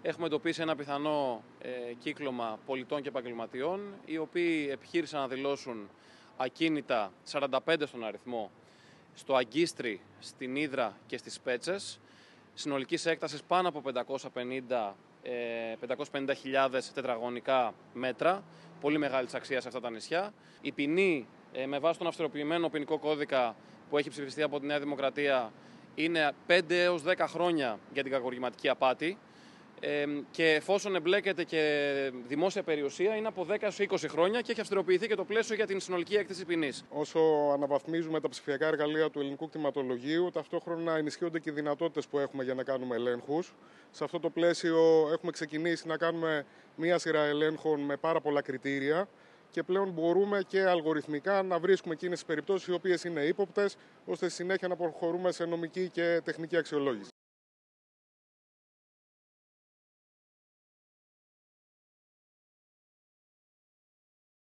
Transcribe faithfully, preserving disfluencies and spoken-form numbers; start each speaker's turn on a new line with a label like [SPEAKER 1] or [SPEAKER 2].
[SPEAKER 1] έχουμε εντοπίσει ένα πιθανό ε, κύκλωμα πολιτών και επαγγελματιών, οι οποίοι επιχείρησαν να δηλώσουν ακίνητα σαράντα πέντε στον αριθμό στο Αγκίστρι, στην Ύδρα και στις Πέτσες, συνολικής έκτασης πάνω από πεντακόσιες πενήντα χιλιάδες τετραγωνικά μέτρα, πολύ μεγάλη αξία σε αυτά τα νησιά. Η ποινή ε, με βάση τον αυστηροποιημένο ποινικό κώδικα που έχει ψηφιστεί από τη Νέα Δημοκρατία είναι πέντε έως δέκα χρόνια για την κακουργηματική απάτη. Ε, και εφόσον εμπλέκεται και δημόσια περιουσία, είναι από δέκα έως είκοσι χρόνια και έχει αυστηροποιηθεί και το πλαίσιο για την συνολική έκθεση ποινής.
[SPEAKER 2] Όσο αναβαθμίζουμε τα ψηφιακά εργαλεία του ελληνικού κτηματολογίου, ταυτόχρονα ενισχύονται και οι δυνατότητες που έχουμε για να κάνουμε ελέγχους. Σε αυτό το πλαίσιο έχουμε ξεκινήσει να κάνουμε μία σειρά ελέγχων με πάρα πολλά κριτήρια και πλέον μπορούμε και αλγοριθμικά να βρίσκουμε εκείνες τις περιπτώσεις οι οποίες είναι ύποπτες, ώστε στη συνέχεια να προχωρούμε σε νομική και τεχνική αξιολόγηση.